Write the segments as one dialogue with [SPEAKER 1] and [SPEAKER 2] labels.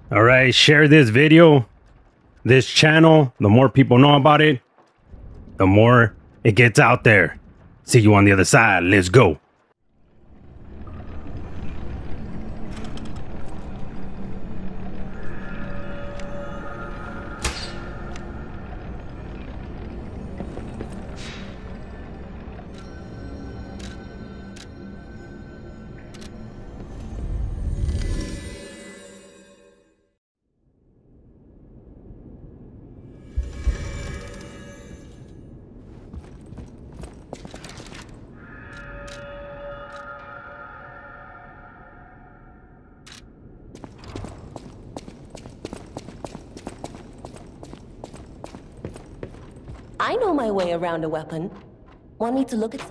[SPEAKER 1] All right, share this video, this channel. The more people know about it, the more it gets out there. See you on the other side. Let's go.
[SPEAKER 2] I know my way around a weapon. Want me to look at some?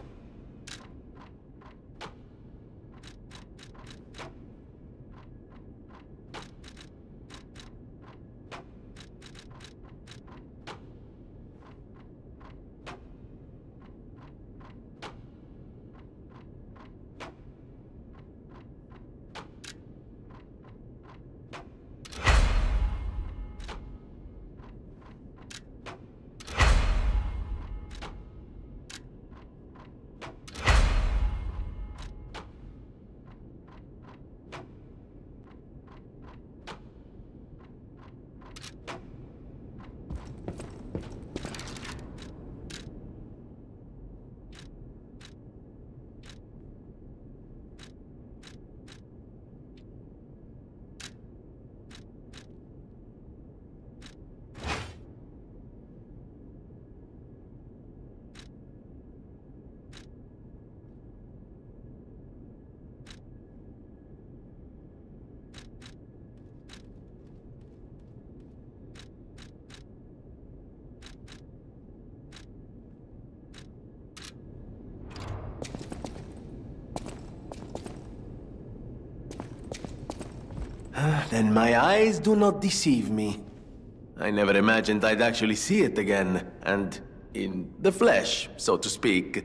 [SPEAKER 3] Then my eyes do not deceive me. I never imagined I'd actually see it again, and in the flesh, so to speak.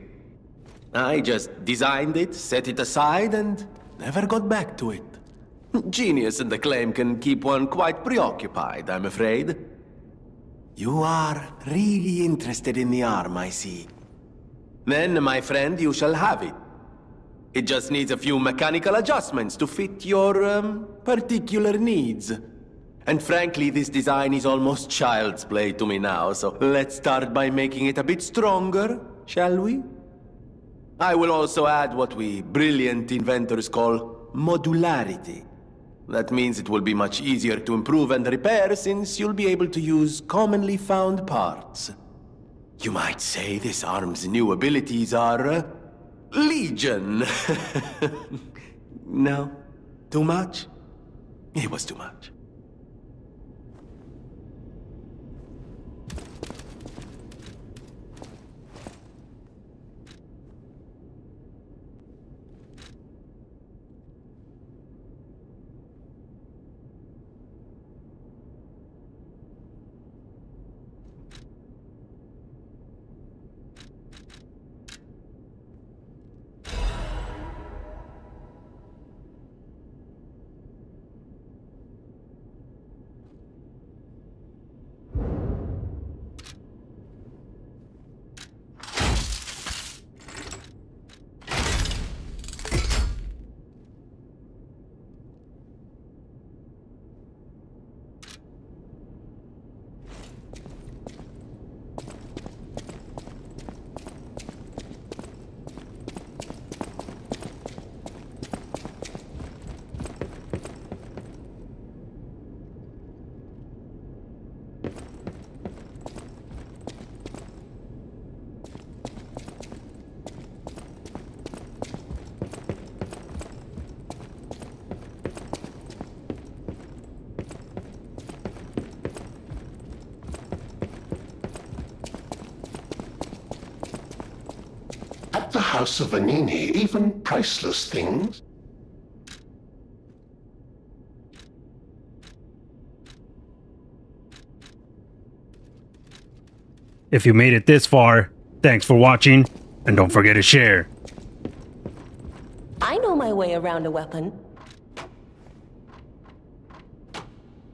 [SPEAKER 3] I just designed it, set it aside, and never got back to it. Genius and acclaim can keep one quite preoccupied, I'm afraid. You are really interested in the arm, I see. Then, my friend, you shall have it. It just needs a few mechanical adjustments to fit your, particular needs. And frankly, this design is almost child's play to me now, so let's start by making it a bit stronger, shall we? I will also add what we brilliant inventors call modularity. That means it will be much easier to improve and repair since you'll be able to use commonly found parts. You might say this arm's new abilities are, Legion. No? Too much? It was too much.
[SPEAKER 4] At the House of Vanini, even priceless things.
[SPEAKER 1] If you made it this far, thanks for watching, and don't forget to share.
[SPEAKER 2] I know my way around a weapon.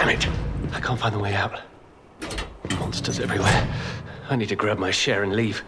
[SPEAKER 3] Damn it! I can't find the way out. Monsters everywhere. I need to grab my share and leave.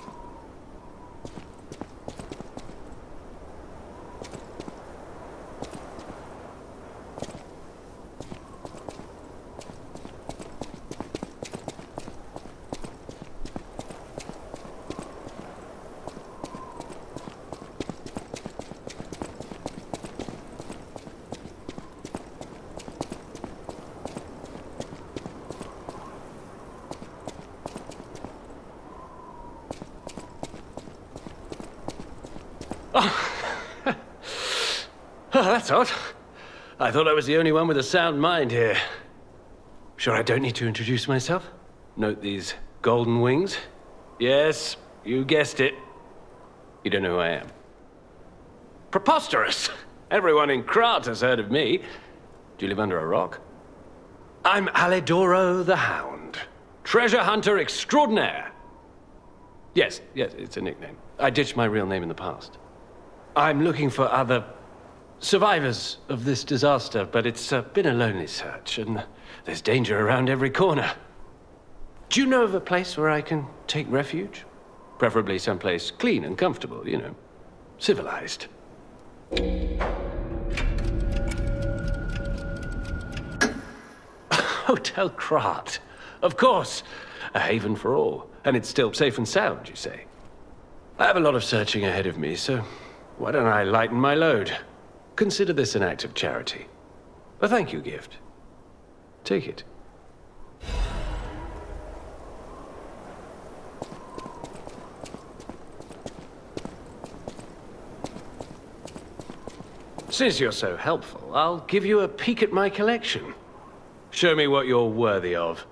[SPEAKER 3] Oh, that's odd. I thought I was the only one with a sound mind here. Sure I don't need to introduce myself? Note these golden wings? Yes, you guessed it. You don't know who I am. Preposterous! Everyone in Krat has heard of me. Do you live under a rock? I'm Alidoro the Hound. Treasure hunter extraordinaire. Yes, it's a nickname. I ditched my real name in the past. I'm looking for other survivors of this disaster, but it's been a lonely search, and there's danger around every corner. Do you know of a place where I can take refuge? Preferably someplace clean and comfortable, you know, civilized. Hotel Krat. Of course. A haven for all. And it's still safe and sound, you say? I have a lot of searching ahead of me, so why don't I lighten my load? Consider this an act of charity. A thank you gift. Take it. Since you're so helpful, I'll give you a peek at my collection. Show me what you're worthy of.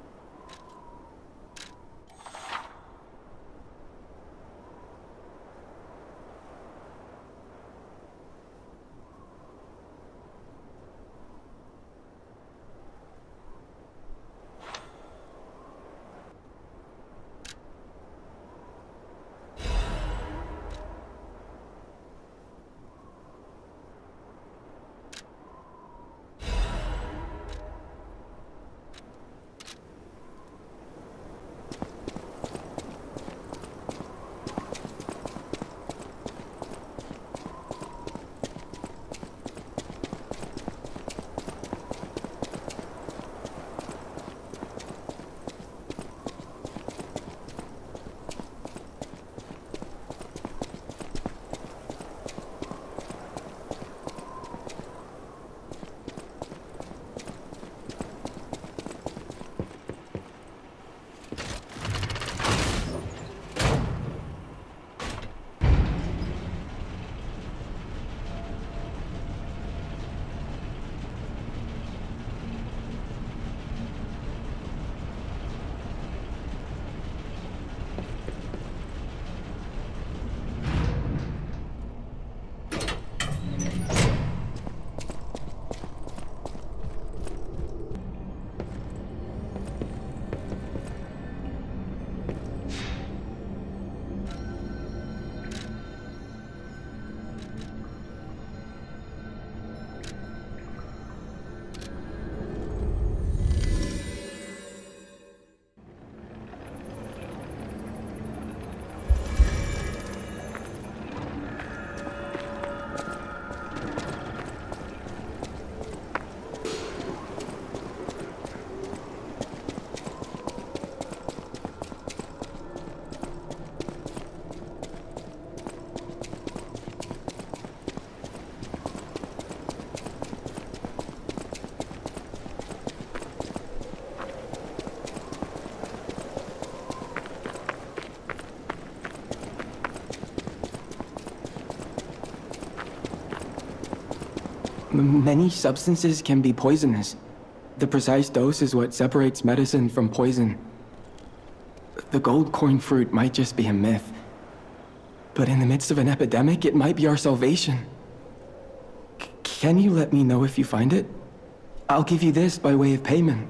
[SPEAKER 5] Many substances can be poisonous. The precise dose is what separates medicine from poison. The gold coin fruit might just be a myth. But in the midst of an epidemic, it might be our salvation. Can you let me know if you find it? I'll give you this by way of payment.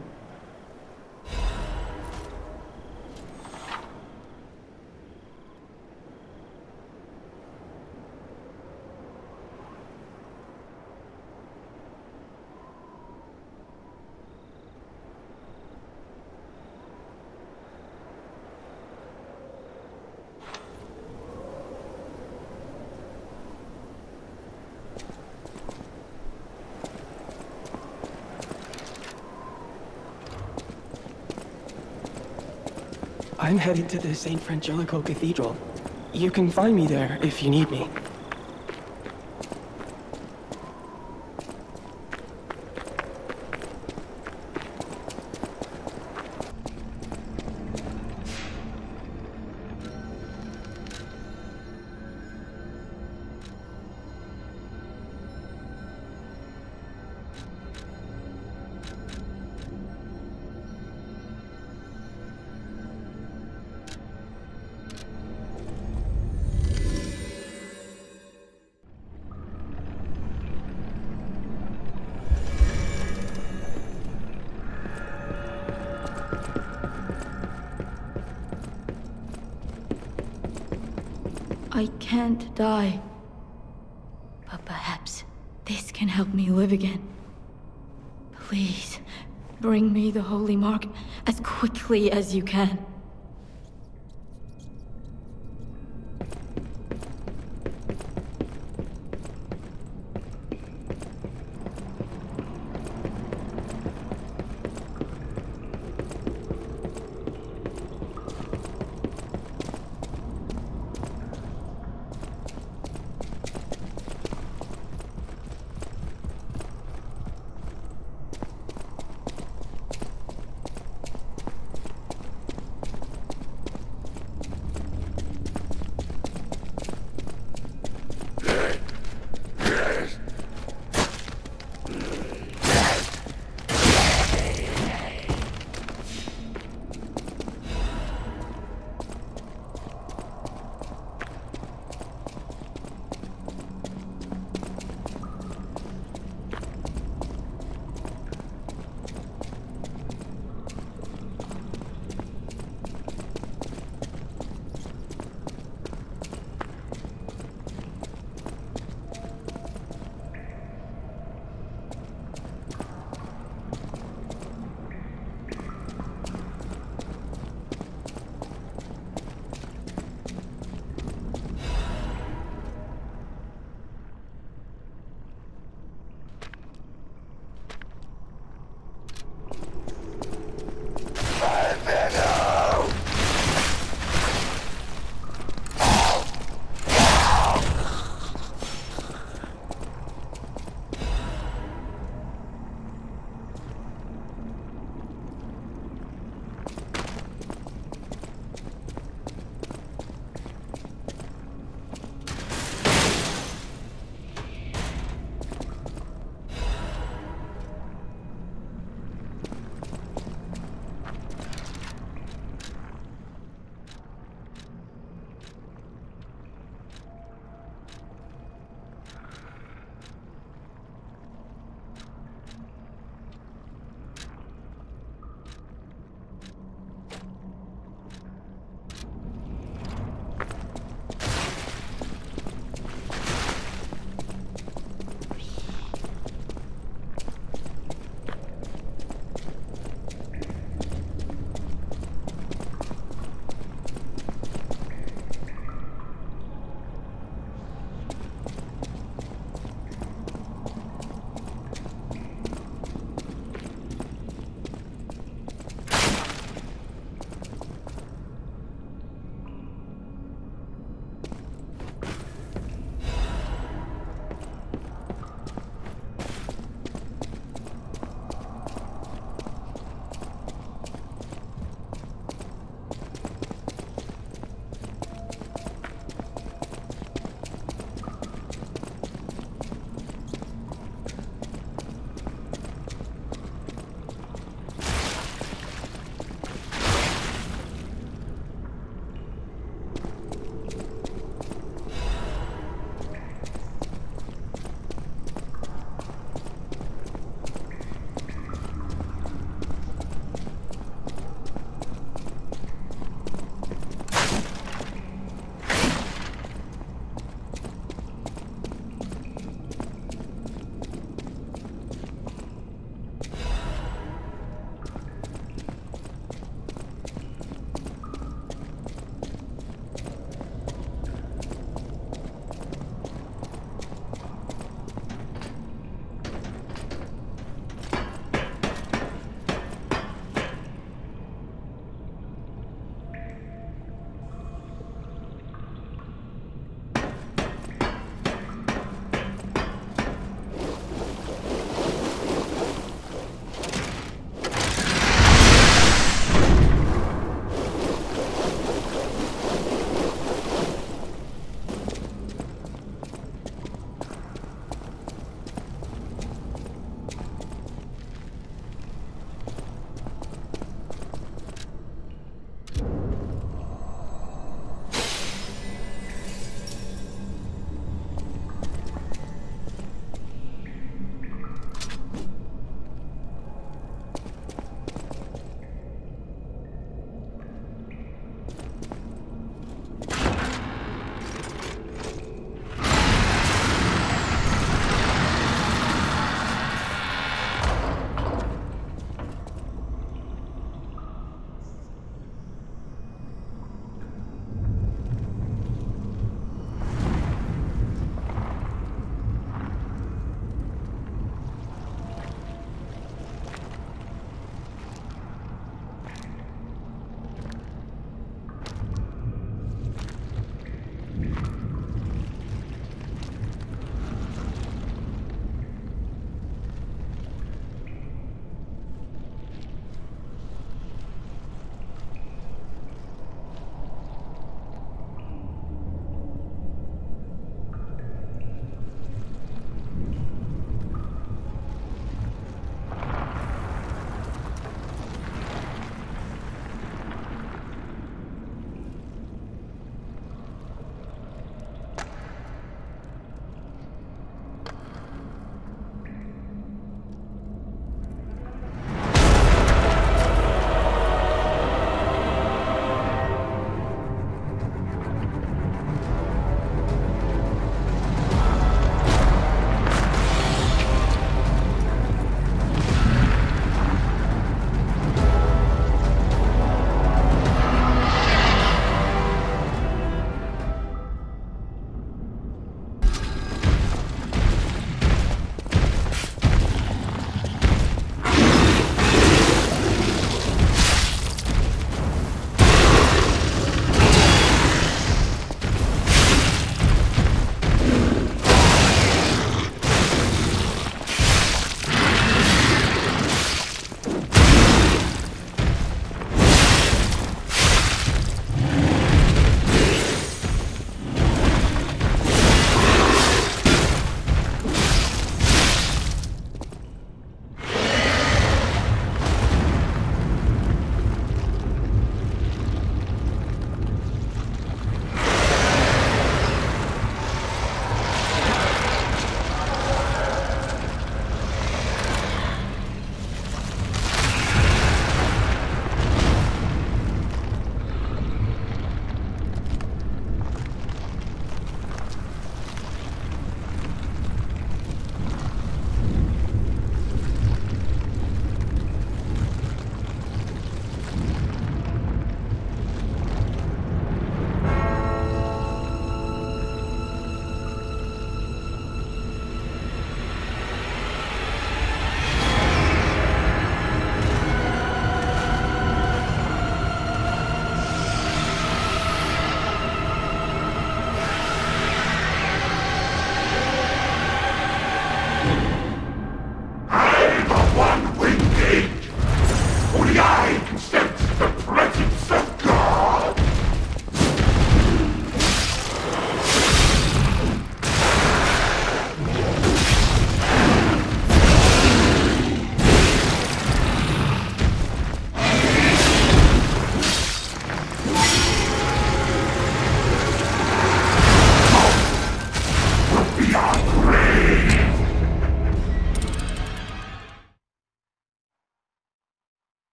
[SPEAKER 5] I'm headed to the St. Frangelico Cathedral. You can find me there if you need me.
[SPEAKER 6] I can't die. But perhaps this can help me live again. Please, bring me the holy mark as quickly as you can.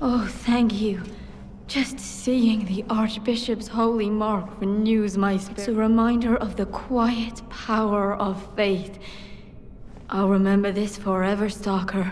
[SPEAKER 6] Oh, thank you. Just seeing the Archbishop's holy mark renews my spirit. It's a reminder of the quiet power of faith. I'll remember this forever, Stalker.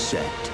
[SPEAKER 7] set.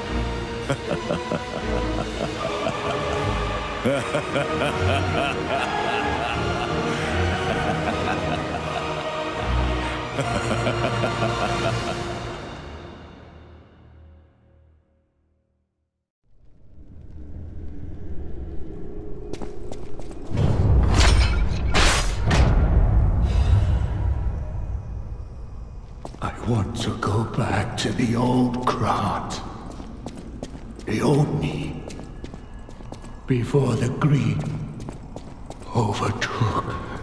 [SPEAKER 4] I want to go back to the old Krat. The old me. Before the greed overtook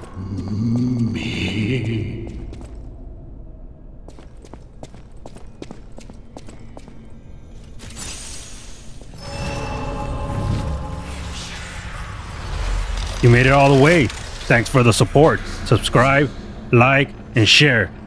[SPEAKER 4] me.
[SPEAKER 1] You made it all the way. Thanks for the support. Subscribe, like, and share.